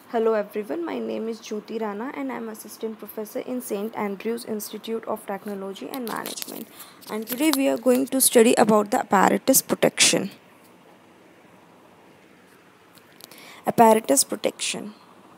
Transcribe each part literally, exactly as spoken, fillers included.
Hello everyone, my name is Jyoti Rana and I am assistant professor in Saint Andrews Institute of Technology and Management. And today we are going to study about the apparatus protection. Apparatus protection.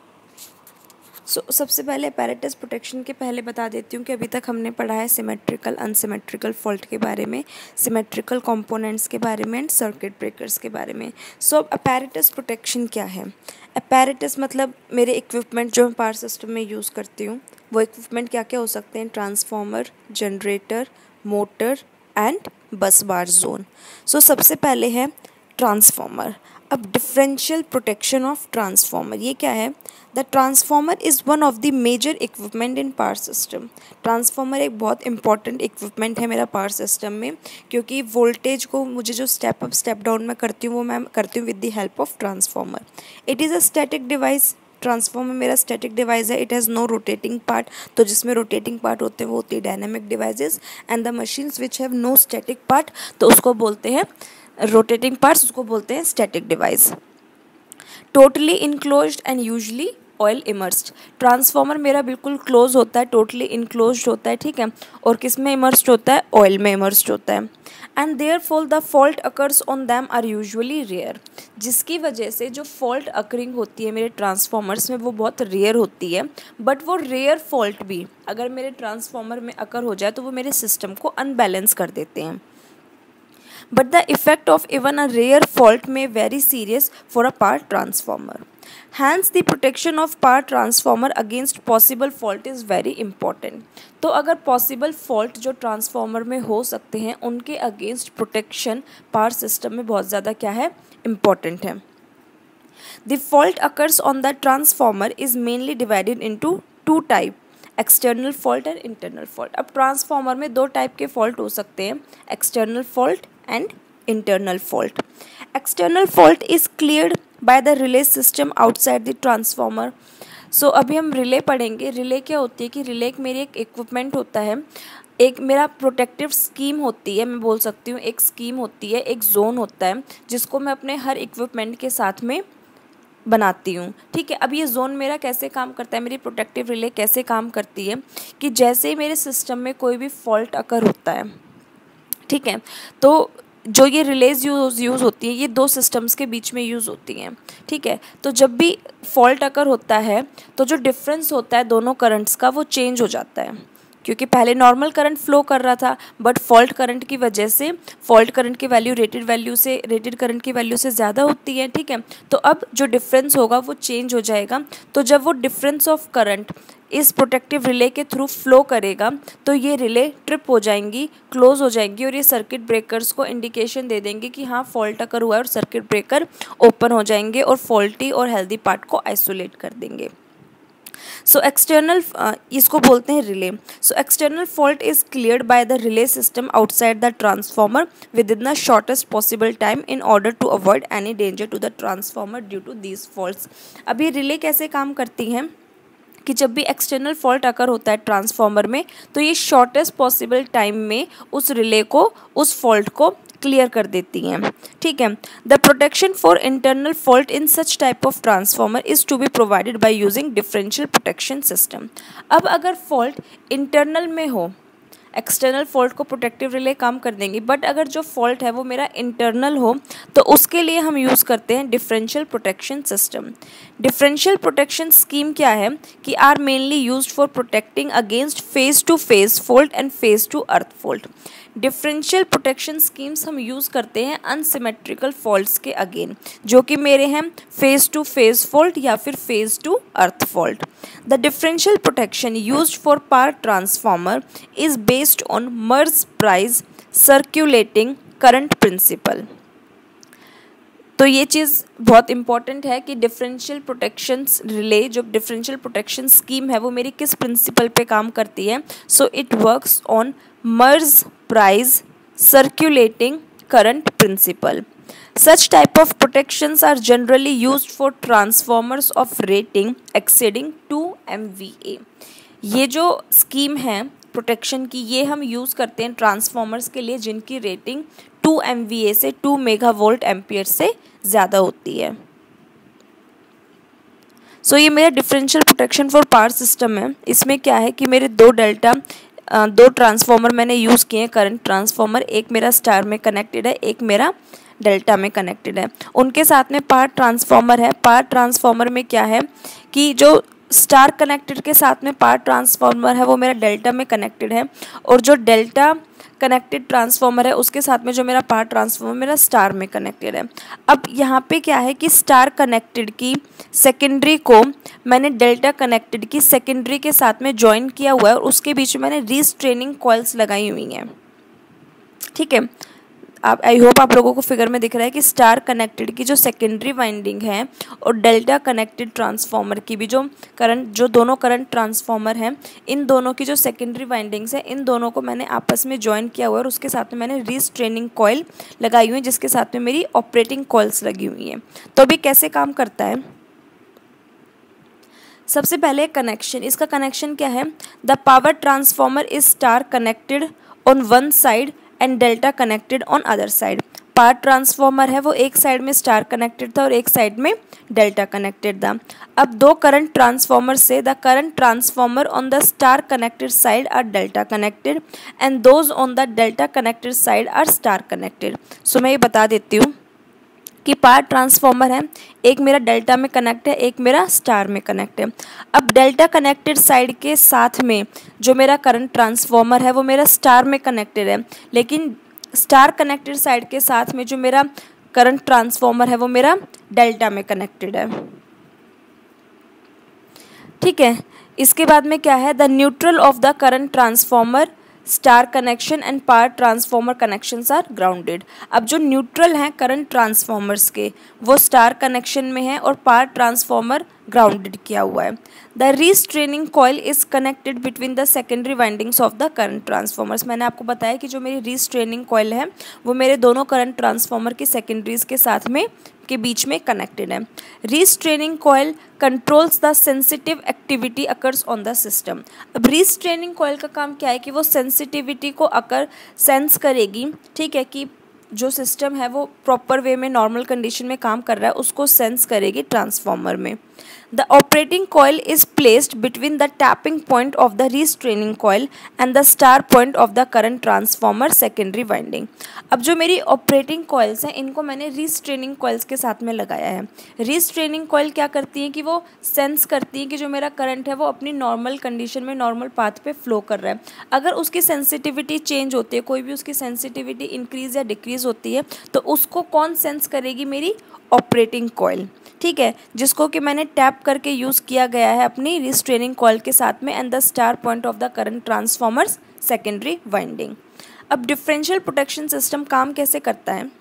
So so, सबसे पहले apparatus protection के पहले बता देती हूँ कि अभी तक हमने पढ़ा है सिमेट्रिकल अनसिमेट्रिकल फॉल्ट के बारे में, सिमेट्रिकल कंपोनेंट्स के बारे में एंड सर्किट ब्रेकर्स के बारे में. सो अब apparatus protection क्या है? apparatus मतलब मेरे इक्विपमेंट जो मैं पावर सिस्टम में यूज़ करती हूँ, वो इक्विपमेंट क्या क्या हो सकते हैं? ट्रांसफार्मर, जनरेटर, मोटर एंड बस बार जोन. सो सबसे पहले है ट्रांसफार्मर. अब डिफरेंशियल प्रोटेक्शन ऑफ ट्रांसफार्मर ये क्या है? The transformer is one of the major equipment in power system. Transformer एक बहुत इंपॉर्टेंट इक्विपमेंट है मेरा पावर सिस्टम में, क्योंकि वोल्टेज को मुझे जो स्टेप अप स्टेप डाउन में करती हूँ वो मैं करती हूँ with the help of transformer. It is a static device. Transformer मेरा स्टैटिक डिवाइस है. It has no rotating part. तो जिसमें रोटेटिंग पार्ट होते हैं वो होती है dynamic devices, and the machines which have no static part तो उसको बोलते हैं रोटेटिंग पार्ट्स, उसको बोलते हैं static device. Totally enclosed and usually oil immersed. Transformer मेरा बिल्कुल क्लोज होता है, टोटली इनक्लोज्ड होता है, ठीक है. और किस में इमर्स्ड होता है? ऑयल में इमर्स्ड होता है. And therefore the fault occurs on them are usually rare. जिसकी वजह से जो फॉल्ट अकरिंग होती है मेरे ट्रांसफार्मर्स में वो बहुत रेयर होती है. बट वो रेयर फॉल्ट भी अगर मेरे ट्रांसफार्मर में अकर हो जाए तो वो मेरे सिस्टम को अनबैलेंस कर देते हैं. But the effect of even a rare fault may vary serious for a power transformer. Hence, the protection of power transformer against possible fault is very important. तो अगर possible fault जो transformer में हो सकते हैं उनके अगेंस्ट प्रोटेक्शन पावर सिस्टम में बहुत ज़्यादा क्या है? इम्पॉर्टेंट है. The fault occurs on the transformer is mainly divided into two type. External fault and internal fault. अब ट्रांसफार्मर में दो टाइप के फॉल्ट हो सकते हैं, external fault and internal fault. External fault is cleared by the relay system outside the transformer. So अभी हम relay पढ़ेंगे. रिले क्या होती है कि रिले एक मेरी एक इक्विपमेंट होता है, एक मेरा प्रोटेक्टिव स्कीम होती है, मैं बोल सकती हूँ एक स्कीम होती है, एक जोन होता है जिसको मैं अपने हर इक्विपमेंट के साथ में बनाती हूँ, ठीक है. अब ये जोन मेरा कैसे काम करता है, मेरी प्रोटेक्टिव रिले कैसे काम करती है कि जैसे ही मेरे सिस्टम में कोई भी फॉल्ट अकर होता है, ठीक है, तो जो ये रिलेज यूज़ यूज़ होती हैं ये दो सिस्टम्स के बीच में यूज़ होती हैं, ठीक है. तो जब भी फॉल्ट अकर होता है तो जो डिफरेंस होता है दोनों करंट्स का वो चेंज हो जाता है, क्योंकि पहले नॉर्मल करंट फ्लो कर रहा था बट फॉल्ट करंट की वजह से फॉल्ट करंट की वैल्यू रेटेड वैल्यू से रेटेड करंट की वैल्यू से ज़्यादा होती है, ठीक है. तो अब जो डिफरेंस होगा वो चेंज हो जाएगा. तो जब वो डिफरेंस ऑफ करंट इस प्रोटेक्टिव रिले के थ्रू फ्लो करेगा तो ये रिले ट्रिप हो जाएंगी, क्लोज हो जाएंगी, और ये सर्किट ब्रेकर्स को इंडिकेशन दे देंगे कि हाँ फॉल्ट अकर हुआ है, और सर्किट ब्रेकर ओपन हो जाएंगे और फॉल्टी और हेल्दी पार्ट को आइसोलेट कर देंगे. सो एक्सटर्नल इसको बोलते हैं relay. So external fault is cleared by the relay system outside the transformer within the shortest possible time in order to avoid any danger to the transformer due to these faults. अब ये relay कैसे काम करती हैं कि जब भी external fault अकर होता है ट्रांसफार्मर में तो ये शॉर्टेस्ट पॉसिबल टाइम में उस रिले को, उस फॉल्ट को क्लियर कर देती हैं, ठीक है. The protection for internal fault in such type of transformer is to be provided by using differential protection system. अब अगर फॉल्ट इंटरनल में हो, एक्सटर्नल फॉल्ट को प्रोटेक्टिव रिले काम कर देंगी, बट अगर जो फॉल्ट है वो मेरा इंटरनल हो तो उसके लिए हम यूज़ करते हैं differential protection system. Differential protection scheme क्या है कि are mainly used for protecting against phase to phase fault and phase to earth fault. Differential protection schemes हम यूज़ करते हैं अनसिमेट्रिकल फॉल्ट्स के अगेन, जो कि मेरे हैं फेस टू फेस फॉल्ट या फिर phase to earth fault. The differential protection used for power transformer is based on Merz Price circulating current principle. तो ये चीज़ बहुत इंपॉर्टेंट है कि डिफरेंशियल प्रोटेक्शन रिले, जो डिफरेंशियल प्रोटेक्शन स्कीम है वो मेरी किस प्रिंसिपल पे काम करती है. So it works on Merz Price circulating current principle. Such type of protections are generally used for transformers of rating exceeding two M V A. ये जो स्कीम है प्रोटेक्शन की ये हम यूज़ करते हैं ट्रांसफार्मर्स के लिए जिनकी rating two M V A से टू मेगा वोल्ट एम्पियर से ज़्यादा होती है. सो ये मेरा differential protection for power system है। इसमें क्या है कि मेरे दो डेल्टा दो ट्रांसफॉर्मर मैंने यूज़ किए हैं करंट ट्रांसफॉर्मर, एक मेरा स्टार में कनेक्टेड है, एक मेरा डेल्टा में कनेक्टेड है। उनके साथ में पावर ट्रांसफॉर्मर है। पावर ट्रांसफॉर्मर में क्या है कि जो स्टार कनेक्टेड के साथ में पावर ट्रांसफॉर्मर है वो मेरा डेल्टा में कनेक्टेड है, और जो डेल्टा कनेक्टेड ट्रांसफॉर्मर है उसके साथ में जो मेरा पावर ट्रांसफॉर्मर मेरा स्टार में कनेक्टेड है। अब यहाँ पे क्या है कि स्टार कनेक्टेड की सेकेंडरी को मैंने डेल्टा कनेक्टेड की सेकेंडरी के साथ में जॉइन किया हुआ है, और उसके बीच में मैंने रीस्ट्रेनिंग कॉइल्स लगाई हुई हैं। ठीक है, आप आई होप आप लोगों को फिगर में दिख रहा है कि स्टार कनेक्टेड की जो सेकेंडरी वाइंडिंग है और डेल्टा कनेक्टेड ट्रांसफॉर्मर की भी जो करंट जो दोनों करंट ट्रांसफॉर्मर हैं, इन दोनों की जो सेकेंडरी वाइंडिंग्स है, इन दोनों को मैंने आपस में जॉइन किया हुआ है, और उसके साथ में मैंने रीस्ट्रेनिंग कॉइल लगाई हुई है, जिसके साथ में मेरी ऑपरेटिंग कॉइल्स लगी हुई हैं। तो अभी कैसे काम करता है, सबसे पहले कनेक्शन, इसका कनेक्शन क्या है, the power transformer is star connected on one side and delta connected on other side. Power transformer है वो एक साइड में स्टार कनेक्टेड था और एक साइड में डेल्टा कनेक्टेड था। अब दो करंट ट्रांसफॉर्मर से the current transformer on the star connected side are delta connected and those on the delta connected side are star connected. So मैं ये बता देती हूँ कि पावर ट्रांसफॉर्मर है, एक मेरा डेल्टा में कनेक्ट है, एक मेरा स्टार में कनेक्ट है। अब डेल्टा कनेक्टेड साइड के साथ में जो मेरा करंट ट्रांसफॉर्मर है वो मेरा स्टार में कनेक्टेड है, लेकिन स्टार कनेक्टेड साइड के साथ में जो मेरा करंट ट्रांसफॉर्मर है वो मेरा डेल्टा में कनेक्टेड है। ठीक है, इसके बाद में क्या है, the neutral of the current transformer star connection and power transformer connections are grounded. अब जो न्यूट्रल हैं करंट ट्रांसफॉर्मर्स के वो स्टार कनेक्शन में है और पावर ट्रांसफॉर्मर ग्राउंडेड किया हुआ है। The restraining coil is connected between the secondary windings of the current transformers. मैंने आपको बताया कि जो मेरी रीस्ट्रेनिंग कॉइल है वो मेरे दोनों करंट ट्रांसफॉर्मर की सेकेंडरीज के साथ में के बीच में कनेक्टेड है। Restraining coil controls the sensitive activity occurs on the system. अब रीस्ट्रेनिंग कॉइल का काम क्या है कि वो सेंसिटिविटी को अकर सेंस करेगी। ठीक है, कि जो सिस्टम है वो प्रॉपर वे में नॉर्मल कंडीशन में काम कर रहा है उसको सेंस करेगी ट्रांसफॉर्मर में। The operating coil is placed between the tapping point of the restraining coil and the star point of the current transformer secondary winding। अब जो मेरी ऑपरेटिंग कॉइल्स हैं इनको मैंने रीस्ट्रेनिंग कॉइल्स के साथ में लगाया है। रीस्ट्रेनिंग कॉइल क्या करती हैं कि वो सेंस करती हैं कि जो मेरा करंट है वो अपनी नॉर्मल कंडीशन में नॉर्मल पाथ पे फ्लो कर रहा है। अगर उसकी सेंसिटिविटी चेंज होती है, कोई भी उसकी सेंसिटिविटी इंक्रीज या डिक्रीज होती है, तो उसको कौन सेंस करेगी, मेरी ऑपरेटिंग कॉइल। ठीक है, जिसको कि मैंने टैप करके यूज़ किया गया है अपनी रिस्ट्रेनिंग कॉइल के साथ में, and the star point of the current transformers secondary winding. अब डिफरेंशियल प्रोटेक्शन सिस्टम काम कैसे करता है,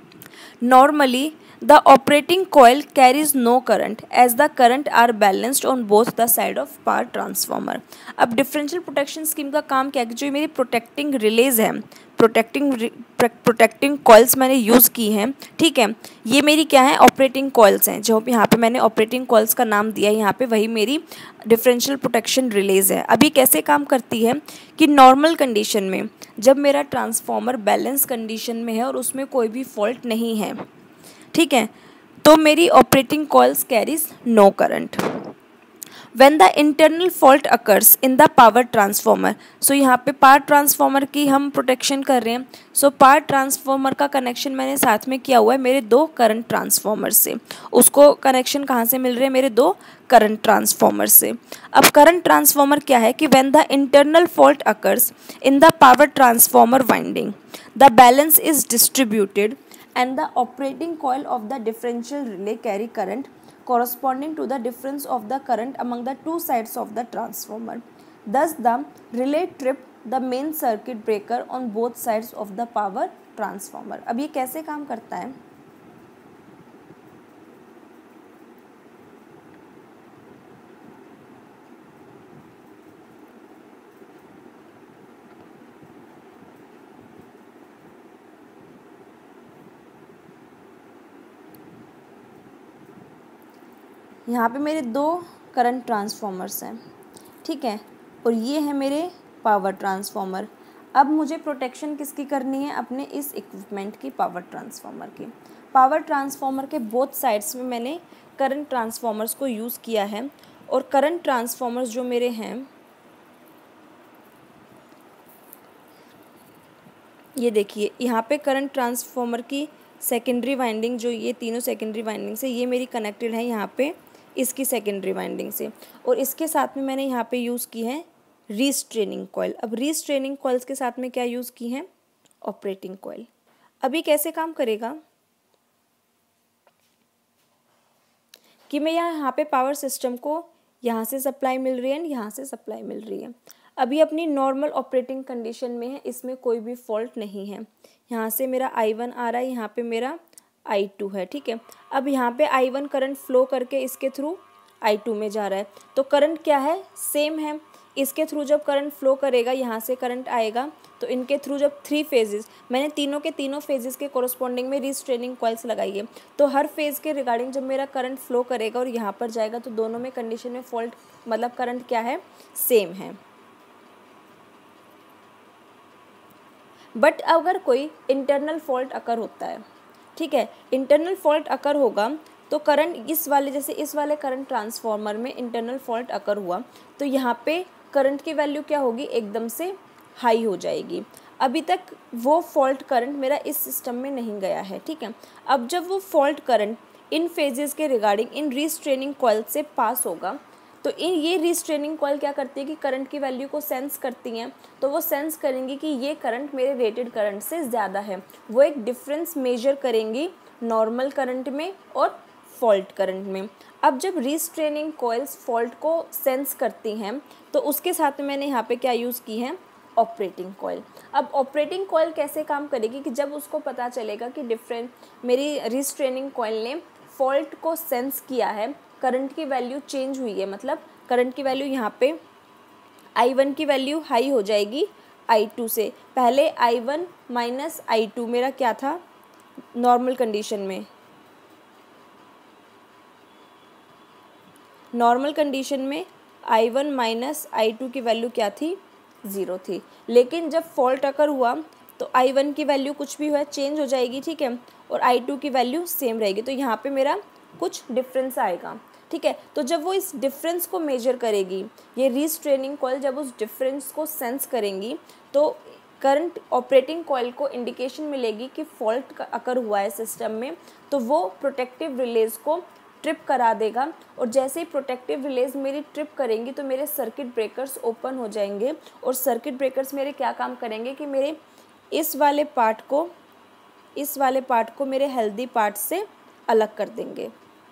normally the operating coil carries no current as the current are balanced on both the side of power transformer. अब differential protection scheme का काम क्या है कि जो मेरी प्रोटेक्टिंग रिलेज है, प्रोटेक्टिंग प्रोटेक्टिंग कॉइल्स मैंने यूज़ की हैं, ठीक है, ये मेरी क्या है, ऑपरेटिंग कॉइल्स हैं। जो यहाँ पे मैंने ऑपरेटिंग कॉइल्स का नाम दिया है यहाँ पे, वही मेरी डिफरेंशियल प्रोटेक्शन रिलेज है। अभी कैसे काम करती है कि नॉर्मल कंडीशन में जब मेरा ट्रांसफॉर्मर बैलेंस कंडीशन में है और उसमें कोई भी फॉल्ट नहीं है, ठीक है, तो मेरी operating coils carries no current. When the internal fault occurs in the power transformer, so so यहाँ पे पावर ट्रांसफॉर्मर की हम प्रोटेक्शन कर रहे हैं। सो so, पावर ट्रांसफॉर्मर का कनेक्शन मैंने साथ में किया हुआ है मेरे दो करंट ट्रांसफॉर्मर से। उसको कनेक्शन कहाँ से मिल रहे हैं, मेरे दो करंट ट्रांसफॉर्मर से। अब करंट ट्रांसफॉर्मर क्या है कि when the internal fault occurs in the power transformer winding, the balance is distributed and the operating coil of the differential relay carry current corresponding to the difference of the current among the two sides of the transformer. Thus, the relay trip the main circuit breaker on both sides of the power transformer. अब ये कैसे काम करता है, यहाँ पे मेरे दो करंट ट्रांसफॉर्मर्स हैं, ठीक है, और ये है मेरे पावर ट्रांसफॉर्मर। अब मुझे प्रोटेक्शन किसकी करनी है, अपने इस इक्विपमेंट की, पावर ट्रांसफॉर्मर की। पावर ट्रांसफॉर्मर के बोथ साइड्स में मैंने करंट ट्रांसफॉर्मर्स को यूज़ किया है। और करंट ट्रांसफॉर्मर्स जो मेरे हैं, ये देखिए यहाँ पे करंट ट्रांसफॉर्मर की सेकेंडरी वाइंडिंग, जो ये तीनों सेकेंडरी वाइंडिंग से ये मेरी कनेक्टेड है यहाँ पे इसकी सेकेंडरी वाइंडिंग से, और इसके साथ में मैंने यहाँ पे यूज़ की है रीस्ट्रेनिंग कॉइल। अब रीस्ट्रेनिंग कॉइल्स के साथ में क्या यूज़ की है, ऑपरेटिंग कॉइल। अभी कैसे काम करेगा कि मैं यहाँ यहाँ पे पावर सिस्टम को यहाँ से सप्लाई मिल रही है, यहाँ से सप्लाई मिल रही है। अभी अपनी नॉर्मल ऑपरेटिंग कंडीशन में है, इसमें कोई भी फॉल्ट नहीं है। यहाँ से मेरा आई वन आ रहा है, यहाँ पे मेरा आई टू है, ठीक है। अब यहाँ पे आई वन करंट फ्लो करके इसके थ्रू आई टू में जा रहा है, तो करंट क्या है, सेम है। इसके थ्रू जब करंट फ्लो करेगा, यहाँ से करंट आएगा, तो इनके थ्रू जब थ्री फेजेस, मैंने तीनों के तीनों फेजेस के कोरस्पॉन्डिंग में रीस्ट्रेनिंग कॉइल्स लगाई है, तो हर फेज के रिगार्डिंग जब मेरा करंट फ्लो करेगा और यहाँ पर जाएगा, तो दोनों में कंडीशन में फॉल्ट, मतलब करंट क्या है, सेम है। बट अगर कोई इंटरनल फॉल्ट अकर होता है, ठीक है, इंटरनल फॉल्ट अकर होगा तो करंट इस वाले, जैसे इस वाले करंट ट्रांसफॉर्मर में इंटरनल फॉल्ट अकर हुआ, तो यहाँ पे करंट की वैल्यू क्या होगी, एकदम से हाई हो जाएगी। अभी तक वो फॉल्ट करंट मेरा इस सिस्टम में नहीं गया है, ठीक है। अब जब वो फॉल्ट करंट इन फेजेस के रिगार्डिंग इन रीस्ट्रेनिंग कॉइल से पास होगा, तो इन ये रीस्ट्रेनिंग कॉइल क्या करती है कि करंट की वैल्यू को सेंस करती हैं, तो वो सेंस करेंगी कि ये करंट मेरे रेटेड करंट से ज़्यादा है। वो एक डिफरेंस मेजर करेंगी नॉर्मल करंट में और फॉल्ट करंट में। अब जब रीस्ट्रेनिंग कॉइल्स फॉल्ट को सेंस करती हैं, तो उसके साथ में मैंने यहाँ पे क्या यूज़ की है, ऑपरेटिंग कॉइल। अब ऑपरेटिंग कॉइल कैसे काम करेगी कि जब उसको पता चलेगा कि डिफरेंट मेरी रीस्ट्रेनिंग कॉइल ने फॉल्ट को सेंस किया है, करंट की वैल्यू चेंज हुई है, मतलब करंट की वैल्यू यहाँ पे आई वन की वैल्यू हाई हो जाएगी आई टू से। पहले I one minus I two मेरा क्या था, नॉर्मल कंडीशन में, नॉर्मल कंडीशन में I one minus I two की वैल्यू क्या थी, ज़ीरो थी। लेकिन जब फॉल्ट अकर हुआ तो आई वन की वैल्यू कुछ भी हुआ चेंज हो जाएगी, ठीक है, और आई टू की वैल्यू सेम रहेगी, तो यहाँ पे मेरा कुछ डिफरेंस आएगा, ठीक है। तो जब वो इस डिफरेंस को मेजर करेगी, ये रीस्ट्रेनिंग कॉइल जब उस डिफरेंस को सेंस करेंगी, तो करंट ऑपरेटिंग कॉइल को इंडिकेशन मिलेगी कि फॉल्ट अकर हुआ है सिस्टम में, तो वो प्रोटेक्टिव रिलेज को ट्रिप करा देगा। और जैसे ही प्रोटेक्टिव रिलेज मेरी ट्रिप करेंगी, तो मेरे सर्किट ब्रेकर्स ओपन हो जाएंगे, और सर्किट ब्रेकर्स मेरे क्या काम करेंगे कि मेरे इस वाले पार्ट को इस वाले पार्ट को मेरे हेल्दी पार्ट से अलग कर देंगे।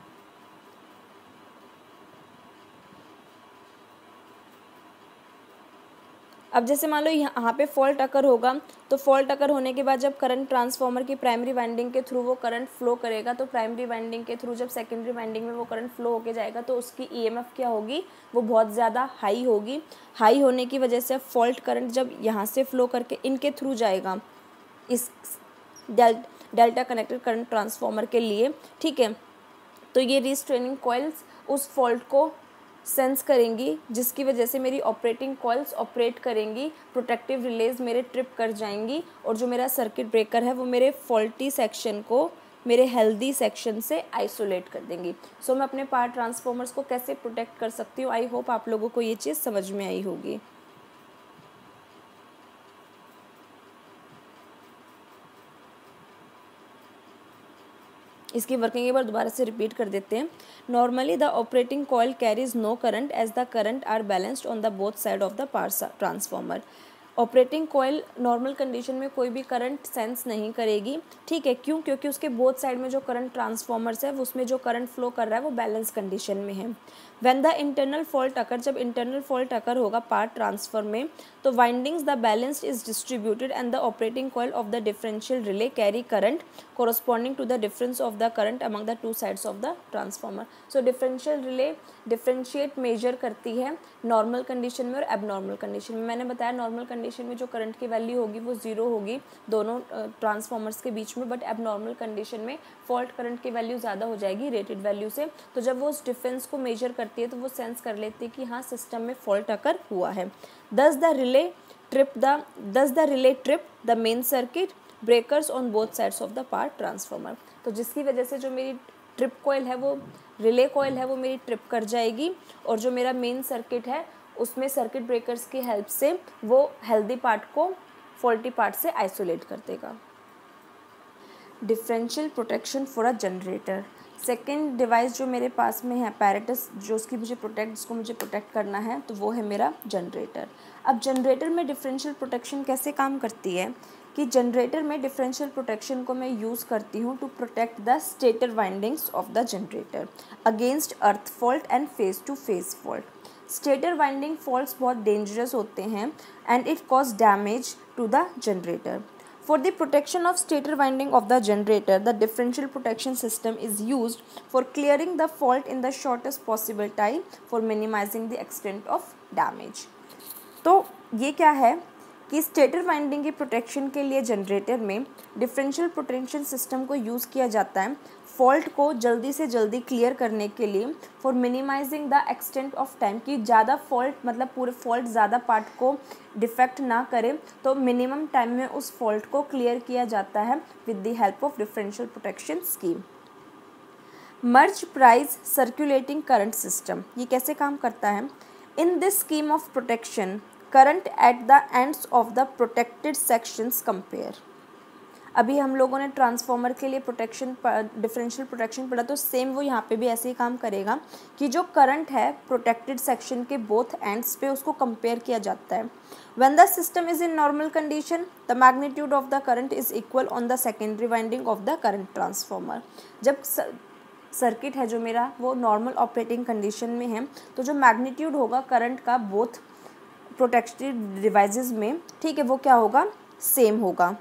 अब जैसे मान लो यहाँ पे फॉल्ट अकर होगा, तो फॉल्ट अकर होने के बाद जब करंट ट्रांसफॉर्मर की प्राइमरी वाइंडिंग के थ्रू वो करंट फ्लो करेगा, तो प्राइमरी वाइंडिंग के थ्रू जब सेकेंडरी वाइंडिंग में वो करंट फ्लो होके जाएगा, तो उसकी ईएमएफ क्या होगी, वो बहुत ज़्यादा हाई होगी। हाई होने की वजह से फॉल्ट करंट जब यहाँ से फ्लो करके इनके थ्रू जाएगा, इस डेल डेल्टा कनेक्टेड करंट ट्रांसफॉर्मर के लिए, ठीक है, तो ये रीस्ट्रेनिंग कॉइल्स उस फॉल्ट को सेंस करेंगी, जिसकी वजह से मेरी ऑपरेटिंग कॉइल्स ऑपरेट करेंगी, प्रोटेक्टिव रिलेज मेरे ट्रिप कर जाएंगी, और जो मेरा सर्किट ब्रेकर है वो मेरे फॉल्टी सेक्शन को मेरे हेल्दी सेक्शन से आइसोलेट कर देंगी। सो so, मैं अपने पावर ट्रांसफॉर्मर्स को कैसे प्रोटेक्ट कर सकती हूँ। आई होप आप लोगों को ये चीज़ समझ में आई होगी। इसकी वर्किंग एक बार दोबारा से रिपीट कर देते हैं। Normally the operating coil carries no current as the current are balanced on the both side of the power transformer. Operating coil normal condition में कोई भी करंट सेंस नहीं करेगी, ठीक है, क्यों, क्योंकि उसके बोथ साइड में जो करंट ट्रांसफॉर्मर्स है उसमें जो करंट फ्लो कर रहा है वो बैलेंस कंडीशन में है। When the internal fault occur, जब इंटरनल फॉल्ट अकर होगा पावर ट्रांसफर में, तो windings the balanced is distributed and the operating coil of the differential relay carry current corresponding to the difference of the current among the two sides of the transformer. So differential relay differentiate measure करती है normal condition में और abnormal condition में। मैंने बताया normal condition में जो current की वैल्यू होगी वो जीरो होगी दोनों ट्रांसफॉर्मर्स के बीच में, बट एबनॉर्मल कंडीशन में फॉल्ट करंट की वैल्यू ज़्यादा हो जाएगी रेटेड वैल्यू से। तो जब वो उस डिफरेंस को मेजर करती है तो वो सेंस कर लेती है कि हाँ सिस्टम में फॉल्ट अकर हुआ है। Thus the relay trip the thus the relay trip the main circuit breakers on both sides of the power transformer. तो जिसकी वजह से जो मेरी ट्रिप कॉइल है वो रिले कॉइल है वो मेरी ट्रिप कर जाएगी, और जो मेरा मेन सर्किट है उसमें सर्किट ब्रेकर्स की हेल्प से वो हेल्दी पार्ट को फॉल्टी पार्ट से आइसोलेट कर देगा। Differential protection for a generator, second device जो मेरे पास में है apparatus जो उसकी मुझे प्रोटेक्ट जिसको मुझे प्रोटेक्ट करना है, तो वो है मेरा जनरेटर। अब जनरेटर में डिफरेंशियल प्रोटेक्शन कैसे काम करती है कि जनरेटर में डिफरेंशियल प्रोटेक्शन को मैं यूज़ करती हूँ to protect the stator windings of the generator against earth fault and phase to phase fault. Stator winding faults बहुत डेंजरस होते हैं and it cause damage to the generator. For the protection of stator winding of the generator, the differential protection system is used for clearing the fault in the shortest possible time for minimizing the extent of damage. तो ये क्या है कि stator winding की protection के लिए generator में differential protection system को यूज़ किया जाता है फॉल्ट को जल्दी से जल्दी क्लियर करने के लिए, for minimizing the extent of time, कि ज़्यादा फॉल्ट मतलब पूरे फॉल्ट ज़्यादा पार्ट को डिफेक्ट ना करे, तो मिनिमम टाइम में उस फॉल्ट को क्लियर किया जाता है with the help of differential protection scheme. Merz Price circulating current system, ये कैसे काम करता है? In this scheme of protection current at the ends of the protected sections compare. अभी हम लोगों ने ट्रांसफार्मर के लिए प्रोटेक्शन डिफरेंशियल प्रोटेक्शन पढ़ा, तो सेम वो यहाँ पे भी ऐसे ही काम करेगा कि जो करंट है प्रोटेक्टेड सेक्शन के बोथ एंड्स पे उसको कंपेयर किया जाता है। When the system is in normal condition the magnitude of the current is equal on the secondary winding of the current transformer. जब सर्किट है जो मेरा वो नॉर्मल ऑपरेटिंग कंडीशन में है, तो जो मैग्नीट्यूड होगा करंट का बोथ प्रोटेक्टेड डिवाइसेस में, ठीक है, वो क्या होगा? सेम होगा।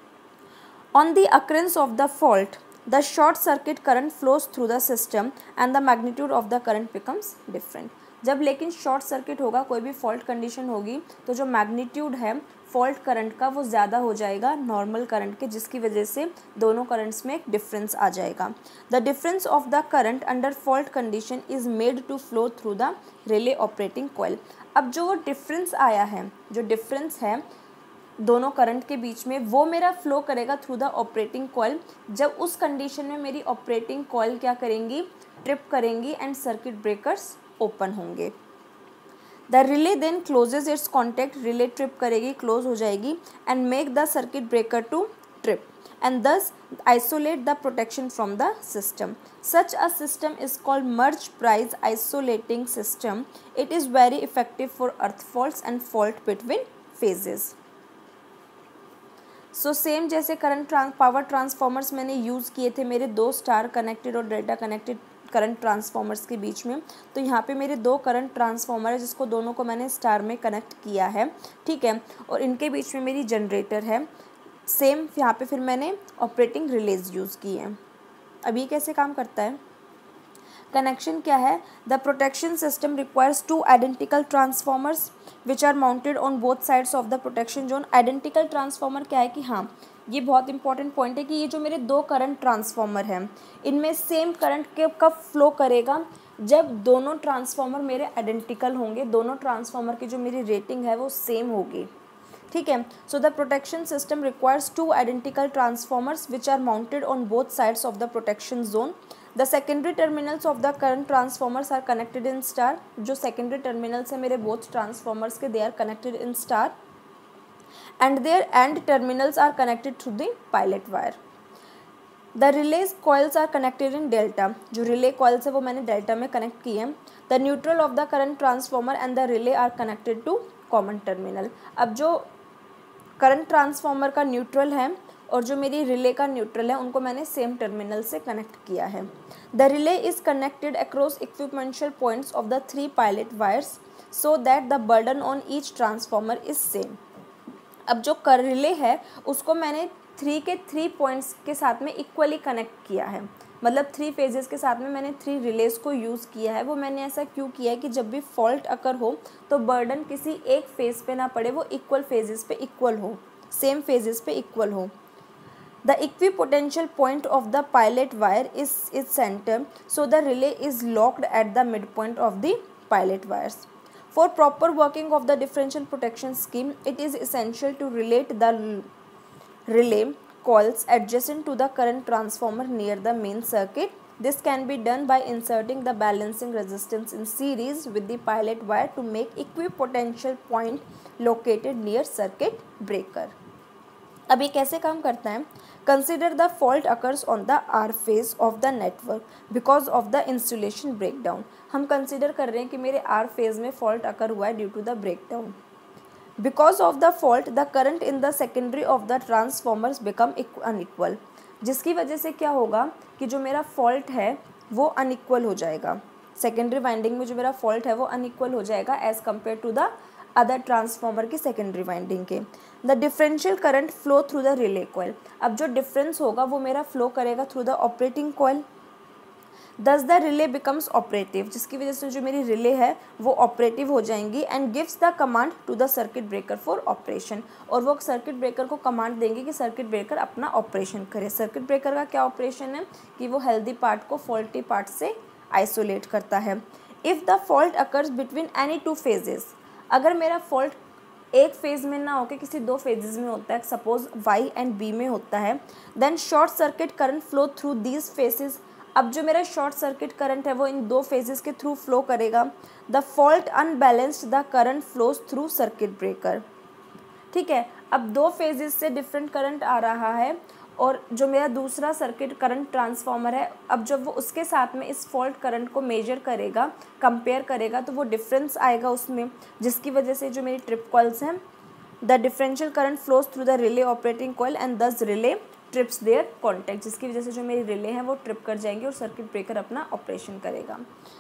On the occurrence of the fault, the short circuit current flows through the system and the magnitude of the current becomes different. जब लेकिन शॉर्ट सर्किट होगा, कोई भी फॉल्ट कंडीशन होगी, तो जो मैग्नीट्यूड है फॉल्ट करंट का वो ज़्यादा हो जाएगा नॉर्मल करंट के, जिसकी वजह से दोनों करंट्स में एक डिफरेंस आ जाएगा। The difference of the current under fault condition is made to flow through the relay operating coil. अब जो वो डिफरेंस आया है, जो डिफरेंस है दोनों करंट के बीच में, वो मेरा फ्लो करेगा थ्रू द ऑपरेटिंग कॉइल। जब उस कंडीशन में मेरी ऑपरेटिंग कॉइल क्या करेंगी? ट्रिप करेंगी एंड सर्किट ब्रेकर्स ओपन होंगे। The relay then closes its contact, relay trip करेगी, क्लोज हो जाएगी and make the circuit breaker to trip and thus isolate the protection from the system. Such a system is called merge price isolating system. It is very effective for earth faults and fault between phases. So so, same जैसे current trans power transformers मैंने use किए थे मेरे दो star connected और delta connected current transformers के बीच में, तो यहाँ पे मेरे दो करंट ट्रांसफॉर्मर है जिसको दोनों को मैंने स्टार में कनेक्ट किया है, ठीक है, और इनके बीच में मेरी जनरेटर है। सेम यहाँ पे फिर मैंने ऑपरेटिंग रिलेज यूज़ की है। अब ये कैसे काम करता है? कनेक्शन क्या है? The protection system requires two identical transformers which are mounted on both sides of the protection zone. Identical transformer क्या है कि हाँ, ये बहुत इंपॉर्टेंट पॉइंट है कि ये जो मेरे दो करंट ट्रांसफॉर्मर हैं इनमें सेम करंट के कब फ्लो करेगा? जब दोनों ट्रांसफॉर्मर मेरे आइडेंटिकल होंगे, दोनों ट्रांसफॉर्मर की जो मेरी रेटिंग है वो सेम होगी, ठीक है। So the protection system requires two identical transformers which are mounted on both sides of the protection zone. The secondary terminals of the current transformers are connected in star. जो secondary terminals है मेरे both transformers के, they are connected in star and their end terminals are connected through the pilot wire. The relays coils are connected in delta. जो relay coils है वो मैंने delta में connect किए हैं। The neutral of the current transformer and the relay are connected to common terminal. अब जो current transformer का न्यूट्रल है और जो मेरी रिले का न्यूट्रल है उनको मैंने सेम टर्मिनल से कनेक्ट किया है। The relay is connected across equipotential points of the three pilot wires so that the burden on each transformer is same. अब जो कर रिले है उसको मैंने थ्री के थ्री पॉइंट्स के साथ में इक्वली कनेक्ट किया है, मतलब थ्री फेजेस के साथ में मैंने थ्री रिलेज को यूज़ किया है। वो मैंने ऐसा क्यों किया है कि जब भी फॉल्ट अकर हो तो बर्डन किसी एक फेज पे ना पड़े, वो इक्वल फेजेस पे इक्वल हो, सेम फेजेस पे इक्वल हो। The equipotential point of the pilot wire is its center, so the relay is locked at the midpoint of the pilot wires. For proper working of the differential protection scheme, it is essential to relate the relay coils adjacent to the current transformer near the main circuit This can be done by inserting the balancing resistance in series with the pilot wire to make equipotential point located near circuit breaker. अब ये कैसे काम करता है? Consider the fault occurs on the R phase of the network because of the insulation breakdown. हम consider कर रहे हैं कि मेरे R phase में fault occur हुआ है due to the breakdown. Because of the fault, the current in the secondary of the transformers become unequal. जिसकी वजह से क्या होगा कि जो मेरा फॉल्ट है वो अनइक्वल हो जाएगा. सेकेंडरी वाइंडिंग में जो मेरा फॉल्ट है वो अनइक्वल हो जाएगा as compare to the other transformer की सेकेंडरी वाइंडिंग के. The differential current flow through the relay coil. अब जो डिफरेंस होगा वो मेरा फ्लो करेगा through the operating coil. Thus the relay becomes operative, जिसकी वजह से जो मेरी रिले है वो ऑपरेटिव हो जाएंगी and gives the command to the circuit breaker for operation. और वो सर्किट ब्रेकर को कमांड देंगे कि सर्किट ब्रेकर अपना ऑपरेशन करे. सर्किट ब्रेकर का क्या ऑपरेशन है कि वो हेल्दी पार्ट को फॉल्टी पार्ट से आइसोलेट करता है. If the fault occurs between any two phases, अगर मेरा फॉल्ट एक फेज़ में ना होकर किसी दो फेजेस में होता है, सपोज वाई एंड बी में होता है, then short circuit current flow through these phases. अब जो मेरा शॉर्ट सर्किट करंट है वो इन दो फेजेस के थ्रू फ्लो करेगा. The fault unbalanced the current flows through circuit breaker. ठीक है, अब दो फेजेस से डिफरेंट करंट आ रहा है और जो मेरा दूसरा सर्किट करंट ट्रांसफॉर्मर है, अब जब वो उसके साथ में इस फॉल्ट करंट को मेजर करेगा, कंपेयर करेगा, तो वो डिफरेंस आएगा उसमें, जिसकी वजह से जो मेरी ट्रिप कॉइल्स हैं, the differential current flows through the relay operating coil and thus relay trips their contact, जिसकी वजह से जो मेरी रिले हैं वो ट्रिप कर जाएंगे और सर्किट ब्रेकर अपना ऑपरेशन करेगा.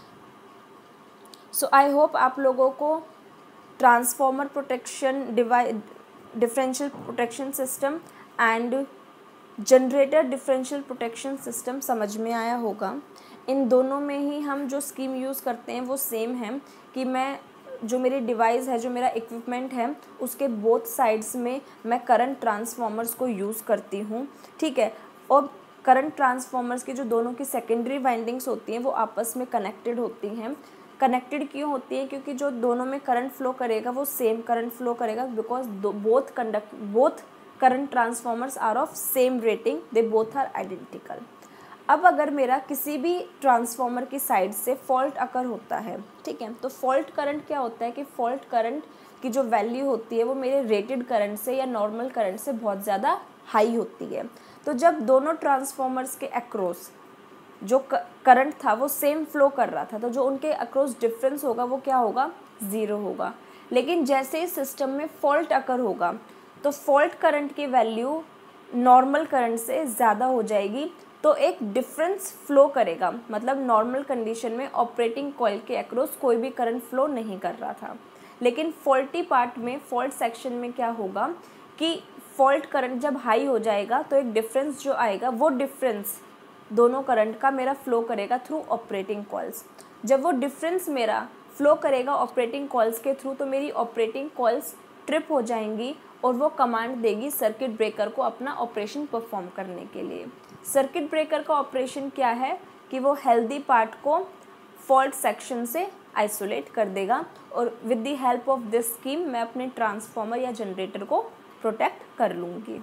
सो आई होप आप लोगों को ट्रांसफॉर्मर प्रोटेक्शन, डिवाइ differential protection system and generator differential protection system समझ में आया होगा. इन दोनों में ही हम जो स्कीम यूज़ करते हैं वो सेम है कि मैं जो मेरी डिवाइस है, जो मेरा इक्विपमेंट है, उसके बोथ साइड्स में मैं करंट ट्रांसफॉर्मर्स को यूज़ करती हूँ. ठीक है, और करंट ट्रांसफॉर्मर्स की जो दोनों की सेकेंडरी वाइंडिंग्स होती हैं वो आपस में कनेक्टेड होती हैं. कनेक्टेड क्यों होती हैं? क्योंकि जो दोनों में करंट फ्लो करेगा वो सेम करंट फ्लो करेगा, because both conduct both current transformers are of same rating, they both are identical. अब अगर मेरा किसी भी ट्रांसफॉर्मर की साइड से फॉल्ट अकर होता है, ठीक है, तो फॉल्ट करंट क्या होता है कि फॉल्ट करंट की जो वैल्यू होती है वो मेरे रेटेड करंट से या नॉर्मल करंट से बहुत ज़्यादा हाई होती है. तो जब दोनों ट्रांसफॉर्मर्स के अक्रॉस जो करंट था वो सेम फ्लो कर रहा था, तो जो उनके अक्रॉस डिफरेंस होगा वो क्या होगा? ज़ीरो होगा. लेकिन जैसे ही सिस्टम में फॉल्ट अकर होगा तो फॉल्ट करंट की वैल्यू नॉर्मल करंट से ज़्यादा हो जाएगी, तो एक डिफरेंस फ्लो करेगा. मतलब नॉर्मल कंडीशन में ऑपरेटिंग कॉइल के अक्रॉस कोई भी करंट फ्लो नहीं कर रहा था, लेकिन फॉल्टी पार्ट में, फॉल्ट सेक्शन में क्या होगा कि फॉल्ट करंट जब हाई हो जाएगा तो एक डिफरेंस जो आएगा वो डिफरेंस दोनों करंट का मेरा फ्लो करेगा थ्रू ऑपरेटिंग कॉइल्स. जब वो डिफरेंस मेरा फ्लो करेगा ऑपरेटिंग कॉइल्स के थ्रू, तो मेरी ऑपरेटिंग कॉइल्स ट्रिप हो जाएंगी और वो कमांड देगी सर्किट ब्रेकर को अपना ऑपरेशन परफॉर्म करने के लिए. सर्किट ब्रेकर का ऑपरेशन क्या है कि वो हेल्दी पार्ट को फॉल्ट सेक्शन से आइसोलेट कर देगा और with the help of this scheme मैं अपने ट्रांसफॉर्मर या जनरेटर को प्रोटेक्ट कर लूँगी.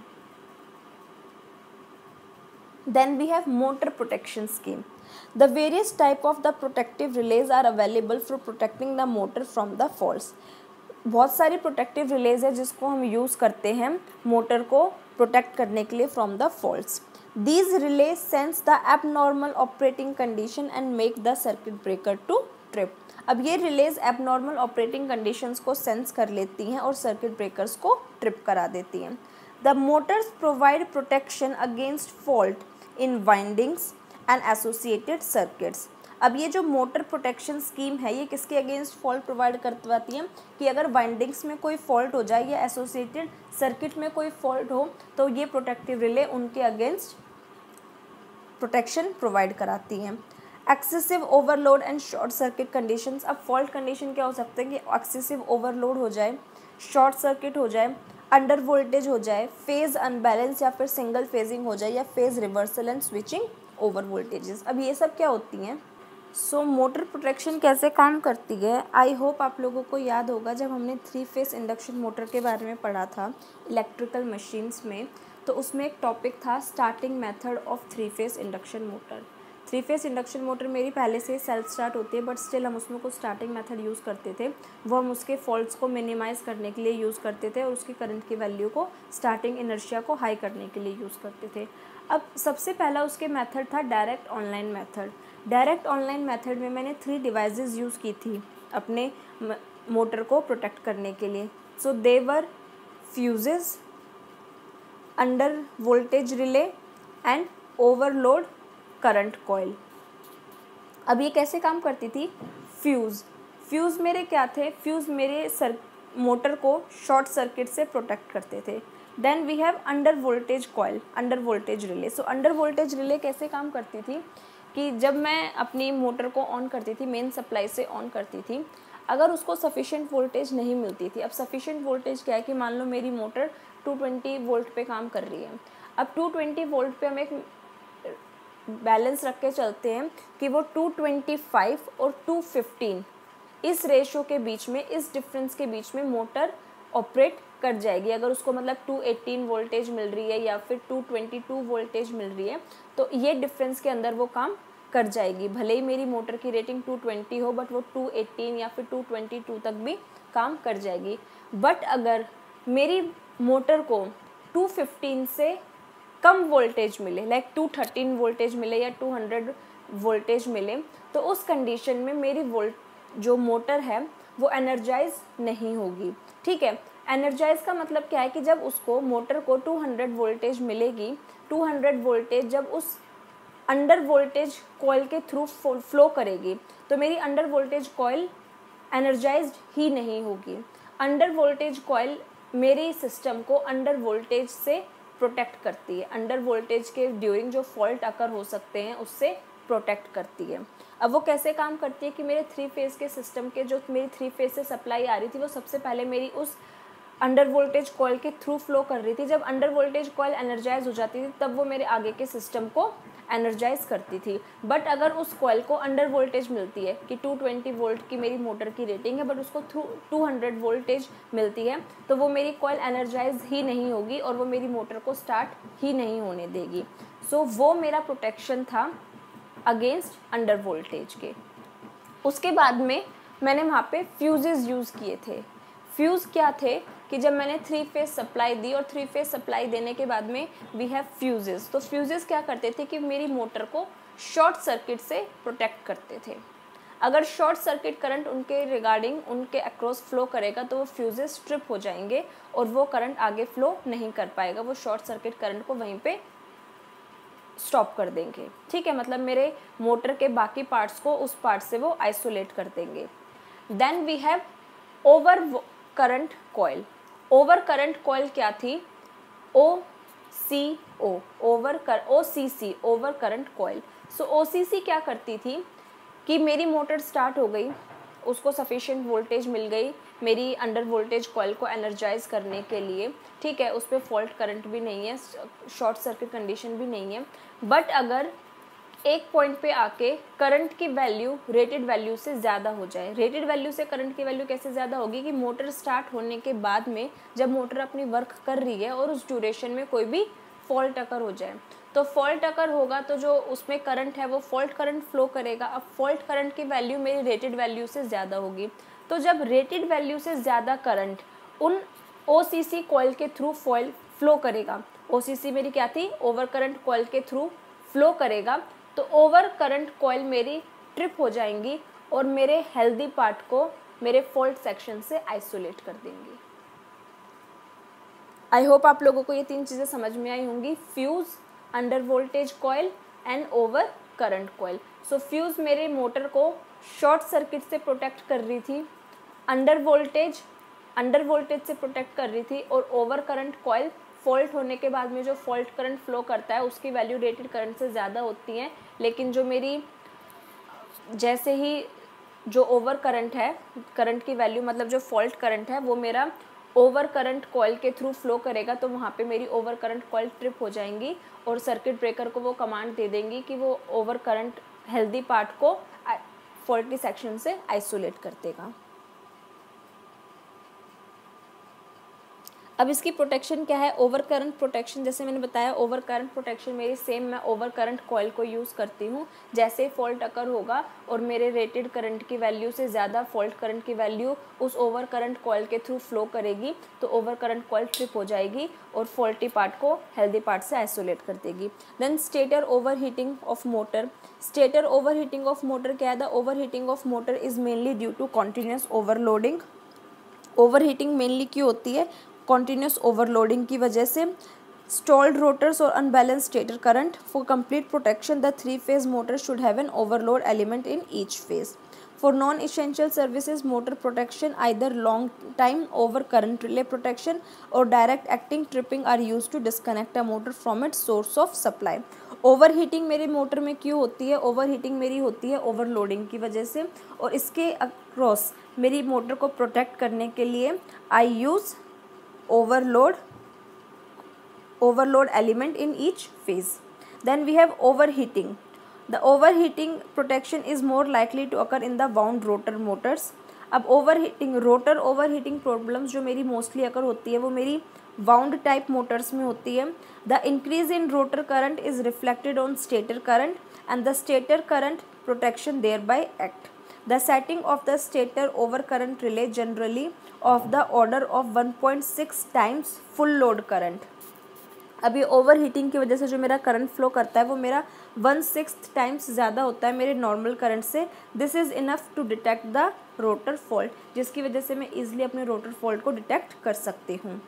Then we have motor protection scheme. The various type of the protective relays are available for protecting the motor from the faults. बहुत सारी protective release है जिसको हम यूज़ करते हैं मोटर को प्रोटेक्ट करने के लिए from the faults. These relays sense the abnormal operating condition and make the circuit breaker to trip. अब ये रिलेज abnormal operating conditions को सेंस कर लेती हैं और सर्किट ब्रेकर्स को ट्रिप करा देती हैं. The motors provide protection against fault in windings and associated circuits. अब ये जो मोटर प्रोटेक्शन स्कीम है ये किसके अगेंस्ट फॉल्ट प्रोवाइड करवाती है कि अगर वाइंडिंग्स में कोई फॉल्ट हो जाए या एसोसिएटेड सर्किट में कोई फॉल्ट हो तो ये प्रोटेक्टिव रिले उनके अगेंस्ट प्रोटेक्शन प्रोवाइड कराती हैं. Excessive overload and short circuit conditions. अब फॉल्ट कंडीशन क्या हो सकते हैं कि एक्सेसिव ओवरलोड हो जाए, शॉर्ट सर्किट हो जाए, अंडर वोल्टेज हो जाए, फेज़ अनबैलेंस या फिर सिंगल फेजिंग हो जाए या phase reversal and switching over voltages. अब ये सब क्या होती हैं? सो मोटर प्रोटेक्शन कैसे काम करती है? आई होप आप लोगों को याद होगा जब हमने थ्री फेस इंडक्शन मोटर के बारे में पढ़ा था इलेक्ट्रिकल मशीन्स में, तो उसमें एक टॉपिक था starting method of three phase induction motor. Three phase induction motor मेरी पहले से सेल्फ स्टार्ट होती है, बट स्टिल हम उसमें कुछ स्टार्टिंग मेथड यूज़ करते थे, वो हम उसके फॉल्ट्स को मिनिमाइज़ करने के लिए यूज़ करते थे और उसकी करंट की वैल्यू को, स्टार्टिंग इनर्शिया को हाई करने के लिए यूज़ करते थे। अब सबसे पहला उसके मेथड था direct online method. Direct online method में मैंने थ्री डिवाइसेस यूज़ की थी अपने मोटर को प्रोटेक्ट करने के लिए। So they were fuses, under voltage relay and overload current coil. अब ये कैसे काम करती थी? फ्यूज़ फ्यूज़ मेरे क्या थे? फ्यूज़ मेरे सर मोटर को शॉर्ट सर्किट से प्रोटेक्ट करते थे। Then we have under voltage coil, under voltage relay. So under voltage relay कैसे काम करती थी कि जब मैं अपनी मोटर को ऑन करती थी, मेन सप्लाई से ऑन करती थी, अगर उसको सफिशिएंट वोल्टेज नहीं मिलती थी। अब सफिशिएंट वोल्टेज क्या है कि मान लो मेरी मोटर टू ट्वेंटी वोल्ट पे काम कर रही है। अब टू ट्वेंटी वोल्ट पे हम एक बैलेंस रख के चलते हैं कि वो टू ट्वेंटी फाइव और टू फिफ्टीन इस रेशो के बीच में, इस डिफरेंस के बीच में मोटर ऑपरेट कर जाएगी। अगर उसको मतलब टू एटीन वोल्टेज मिल रही है या फिर टू ट्वेंटी टू वोल्टेज मिल रही है, तो ये डिफरेंस के अंदर वो काम कर जाएगी। भले ही मेरी मोटर की रेटिंग टू ट्वेंटी हो, बट वो टू एटीन या फिर टू ट्वेंटी टू तक भी काम कर जाएगी। बट अगर मेरी मोटर को टू फिफ्टीन से कम वोल्टेज मिले, लाइक टू थर्टीन वोल्टेज मिले या टू हंड्रेड वोल्टेज मिले, तो उस कंडीशन में मेरी वोल्ट जो मोटर है वो एनर्जाइज नहीं होगी। ठीक है, एनर्जाइज का मतलब क्या है कि जब उसको मोटर को टू हंड्रेड वोल्टेज मिलेगी, टू हंड्रेड वोल्टेज जब उस अंडर वोल्टेज कॉइल के थ्रू फ्लो करेगी, तो मेरी अंडर वोल्टेज कॉइल एनर्जाइज्ड ही नहीं होगी। अंडर वोल्टेज कॉइल मेरे सिस्टम को अंडर वोल्टेज से प्रोटेक्ट करती है, अंडर वोल्टेज के ड्यूरिंग जो फॉल्ट अकर हो सकते हैं उससे प्रोटेक्ट करती है। अब वो कैसे काम करती है कि मेरे थ्री फेस के सिस्टम के जो मेरी थ्री फेस से सप्लाई आ रही थी, वो सबसे पहले मेरी उस अंडर वोल्टेज कॉइल के थ्रू फ्लो कर रही थी। जब अंडर वोल्टेज कॉइल एनर्जाइज हो जाती थी, तब वो मेरे आगे के सिस्टम को एनर्जाइज करती थी। बट अगर उस कॉइल को अंडर वोल्टेज मिलती है कि टू ट्वेंटी वोल्ट की मेरी मोटर की रेटिंग है, बट उसको थ्रू टू हंड्रेड वोल्टेज मिलती है, तो वो मेरी कॉइल एनर्जाइज ही नहीं होगी और वो मेरी मोटर को स्टार्ट ही नहीं होने देगी। सो so, वो मेरा प्रोटेक्शन था अगेंस्ट अंडर वोल्टेज के। उसके बाद में मैंने वहाँ पे फ्यूजेस यूज़ किए थे। फ्यूज़ क्या थे कि जब मैंने थ्री फेस सप्लाई दी और थ्री फेस सप्लाई देने के बाद में वी हैव फ्यूजेस, तो फ्यूजेस क्या करते थे कि मेरी मोटर को शॉर्ट सर्किट से प्रोटेक्ट करते थे। अगर शॉर्ट सर्किट करंट उनके रिगार्डिंग उनके अक्रॉस फ्लो करेगा, तो वो फ्यूजेस स्ट्रिप हो जाएंगे और वो करंट आगे फ्लो नहीं कर पाएगा, वो शॉर्ट सर्किट करंट को वहीं पे स्टॉप कर देंगे। ठीक है, मतलब मेरे मोटर के बाकी पार्ट्स को उस पार्ट से वो आइसोलेट कर देंगे। Then we have over current coil. Over current coil क्या थी? ओ सी ओ, ओवर कर O C C, over current coil. So O C C क्या करती थी कि मेरी मोटर स्टार्ट हो गई, उसको सफिशिएंट वोल्टेज मिल गई मेरी अंडर वोल्टेज कॉइल को एनर्जाइज करने के लिए। ठीक है, उस पर फॉल्ट करंट भी नहीं है, शॉर्ट सर्किट कंडीशन भी नहीं है। बट अगर एक पॉइंट पे आके करंट की वैल्यू रेटेड वैल्यू से ज़्यादा हो जाए, रेटेड वैल्यू से करंट की वैल्यू कैसे ज़्यादा होगी कि मोटर स्टार्ट होने के बाद में जब मोटर अपनी वर्क कर रही है और उस ड्यूरेशन में कोई भी फॉल्ट अकर हो जाए, तो फॉल्ट अकर होगा तो जो उसमें करंट है वो फॉल्ट करंट फ्लो करेगा। अब फॉल्ट करंट की वैल्यू मेरी रेटेड वैल्यू से ज़्यादा होगी, तो जब रेटेड वैल्यू से ज़्यादा करंट उन ओ सी सी कॉइल के थ्रू फॉइल फ्लो करेगा, ओ सी सी मेरी क्या थी? ओवर करंट कॉइल के थ्रू फ्लो करेगा, तो ओवर करंट कॉइल मेरी ट्रिप हो जाएंगी और मेरे हेल्दी पार्ट को मेरे फॉल्ट सेक्शन से आइसोलेट कर देंगी। आई होप आप लोगों को ये तीन चीज़ें समझ में आई होंगी, fuse, under voltage coil and over current coil. So fuse मेरे मोटर को शॉर्ट सर्किट से प्रोटेक्ट कर रही थी, अंडर वोल्टेज अंडर वोल्टेज से प्रोटेक्ट कर रही थी, और ओवर करंट कॉइल फॉल्ट होने के बाद में जो फॉल्ट करंट फ्लो करता है उसकी वैल्यू रेटेड करंट से ज़्यादा होती है, लेकिन जो मेरी जैसे ही जो ओवर करंट है, करंट की वैल्यू मतलब जो फॉल्ट करंट है वो मेरा ओवर करंट कॉइल के थ्रू फ्लो करेगा, तो वहाँ पे मेरी ओवर करंट कॉइल ट्रिप हो जाएंगी और सर्किट ब्रेकर को वो कमांड दे देंगी कि वो ओवर करंट हेल्दी पार्ट को फॉल्टी सेक्शन से आइसोलेट कर देगा। अब इसकी प्रोटेक्शन क्या है, ओवर करंट प्रोटेक्शन। जैसे मैंने बताया ओवर करंट प्रोटेक्शन मेरी सेम, मैं ओवर करंट कॉइल को यूज़ करती हूँ। जैसे फॉल्ट अकर होगा और मेरे रेटेड करंट की वैल्यू से ज़्यादा फॉल्ट करंट की वैल्यू उस ओवर करंट कॉइल के थ्रू फ्लो करेगी तो ओवर करंट कॉइल ट्रिप हो जाएगी और फॉल्टी पार्ट को हेल्दी पार्ट से आइसोलेट कर देगी। Then stator over heating of motor. Stator over heating of motor क्या है, the over heating of motor is mainly due to continuous overloading. Over heating mainly क्यों होती है, कॉन्टीन्यूस ओवरलोडिंग की वजह से। स्टॉल्ड रोटर्स और unbalance stator current. For complete protection the three phase motor should have an overload element in each phase. For non essential services motor protection either long time over current relay protection और direct acting tripping are use to disconnect a motor from its source of supply. Over heating मेरी motor में क्यों होती है, over heating मेरी होती है overloading की वजह से, और इसके अक्रॉस मेरी मोटर को प्रोटेक्ट करने के लिए I use overload overload element in each phase. Then we have overheating. The overheating protection is more likely to occur in the wound rotor motors. अब overheating, rotor overheating problems जो मेरी mostly अकर होती है वो मेरी wound type motors में होती है. The increase in rotor current is reflected on stator current and the stator current protection thereby act. The setting of the stator overcurrent relay generally of the order of one point six times full load current. अब ये over heating की वजह से जो मेरा current flow करता है वो मेरा वन सिक्स टाइम्स ज़्यादा होता है मेरे नॉर्मल करंट से. This is enough to detect the rotor fault, जिसकी वजह से मैं ईजिली अपने रोटर फॉल्ट को डिटेक्ट कर सकती हूँ.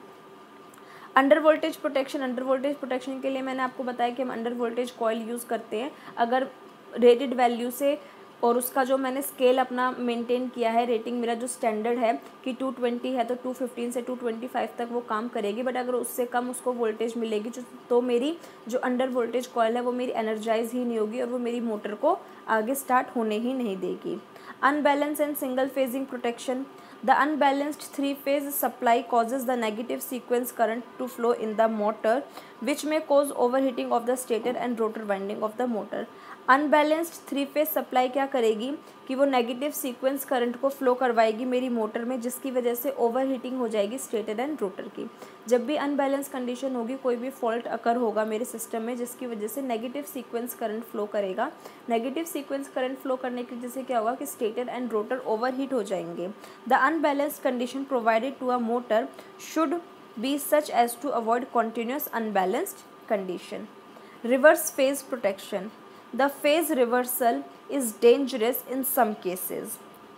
Under voltage protection. Under voltage protection के लिए मैंने आपको बताया कि हम अंडर वोल्टेज कॉइल यूज़ करते हैं. अगर रेटेड वैल्यू से और उसका जो मैंने स्केल अपना मेंटेन किया है, रेटिंग मेरा जो स्टैंडर्ड है कि टू ट्वेंटी है तो टू फिफ्टीन से टू ट्वेंटी फाइव तक वो काम करेगी. बट अगर उससे कम उसको वोल्टेज मिलेगी जो तो मेरी जो अंडर वोल्टेज कॉइल है वो मेरी एनर्जाइज ही नहीं होगी और वो मेरी मोटर को आगे स्टार्ट होने ही नहीं देगी. Unbalance and single phasing protection. The unbalanced three-phase supply causes the negative sequence current to flow in the motor, which may cause overheating of the stator and rotor winding of the motor. Unbalanced three phase supply क्या करेगी कि वो negative sequence current को flow करवाएगी मेरी motor में, जिसकी वजह से ओवर हीटिंग हो जाएगी स्टेटर एंड रोटर की. जब भी अनबैलेंस कंडीशन होगी, कोई भी फॉल्ट अकर होगा मेरे सिस्टम में जिसकी वजह से नेगेटिव सीक्वेंस करंट फ्लो करेगा. नेगेटिव सीक्वेंस करंट फ्लो करने की वजह से क्या होगा कि stator and rotor over heat हो जाएंगे. The unbalanced condition provided to a motor should be such as to avoid continuous unbalanced condition. Reverse phase protection. The phase reversal is dangerous in some cases.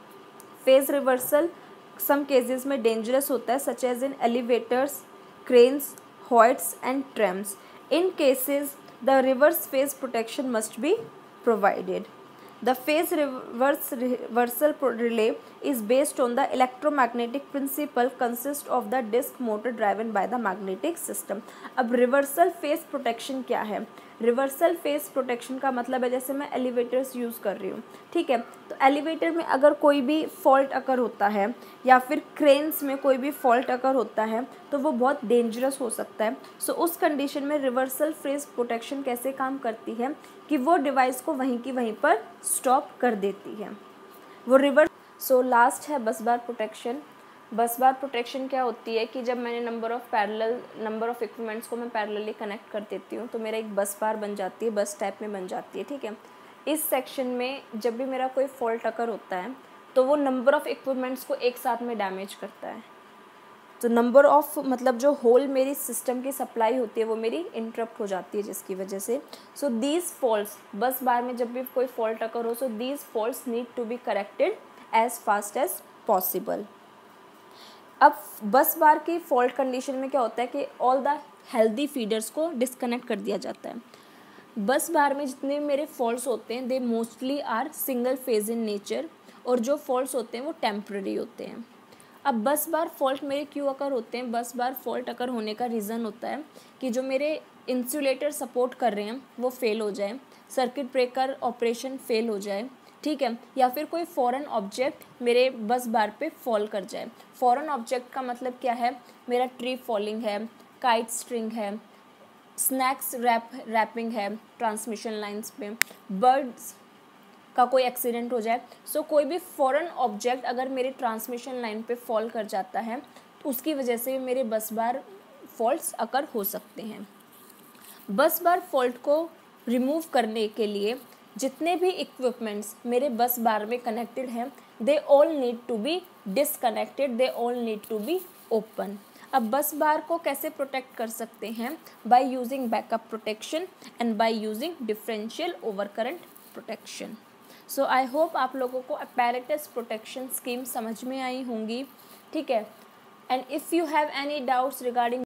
Phase reversal some cases में dangerous होता है, such as in elevators, cranes, hoists and trams. In cases, the reverse phase protection must be provided. The phase reverse reversal relay is based on the electromagnetic principle consist of the disk motor driven by the magnetic system. अब reversal phase protection क्या है? Reversal phase protection का मतलब है जैसे मैं elevators use कर रही हूँ, ठीक है, तो एलिवेटर में अगर कोई भी फॉल्ट अकर होता है या फिर क्रेन्स में कोई भी फॉल्ट अकर होता है तो वो बहुत डेंजरस हो सकता है. सो so, उस कंडीशन में रिवर्सल फेस प्रोटेक्शन कैसे काम करती है कि वो डिवाइस को वहीं की वहीं पर स्टॉप कर देती है वो रिवर्स. सो लास्ट है बस बार प्रोटेक्शन. बस बार प्रोटेक्शन क्या होती है कि जब मैंने number of parallel number of equipments को मैं पैरेलली कनेक्ट कर देती हूँ तो मेरा एक बस बार बन जाती है, बस टाइप में बन जाती है, ठीक है. इस सेक्शन में जब भी मेरा कोई फॉल्ट अकर होता है तो वो नंबर ऑफ़ इक्विपमेंट्स को एक साथ में डैमेज करता है. तो नंबर ऑफ़ मतलब जो होल मेरी सिस्टम की सप्लाई होती है वो मेरी इंटरप्ट हो जाती है जिसकी वजह से. सो दीज फॉल्ट्स बस बार में जब भी कोई फॉल्ट अकर हो, so these faults need to be corrected as fast as possible. अब बस बार की फॉल्ट कंडीशन में क्या होता है कि ऑल द हेल्दी फीडर्स को डिस्कनेक्ट कर दिया जाता है. बस बार में जितने मेरे फॉल्ट्स होते हैं they mostly are single phase in nature और जो फॉल्ट्स होते हैं वो टेम्पररी होते हैं. अब बस बार फॉल्ट मेरे क्यों अकर होते हैं? बस बार फॉल्ट अकर होने का रीज़न होता है कि जो मेरे इंसुलेटर सपोर्ट कर रहे हैं वो फेल हो जाए, सर्किट ब्रेकर ऑपरेशन फेल हो जाए, ठीक है, या फिर कोई फॉरेन ऑब्जेक्ट मेरे बस बार पे फॉल कर जाए. फॉरेन ऑब्जेक्ट का मतलब क्या है? मेरा ट्री फॉलिंग है, काइट स्ट्रिंग है, स्नैक्स रैप रैपिंग है ट्रांसमिशन लाइंस पे, बर्ड्स का कोई एक्सीडेंट हो जाए. सो so, कोई भी फॉरेन ऑब्जेक्ट अगर मेरे ट्रांसमिशन लाइन पे फॉल कर जाता है उसकी वजह से मेरे बस बार फॉल्ट्स अकर हो सकते हैं। बस बार फॉल्ट को रिमूव करने के लिए जितने भी इक्विपमेंट्स मेरे बस बार में कनेक्टेड हैं, they all need to be disconnected, they all need to be open. अब बस बार को कैसे प्रोटेक्ट कर सकते हैं? By using backup protection and by using differential over current protection. So I hope आप लोगों को अपैरेटस प्रोटेक्शन स्कीम समझ में आई होंगी, ठीक है। And if you have any doubts regarding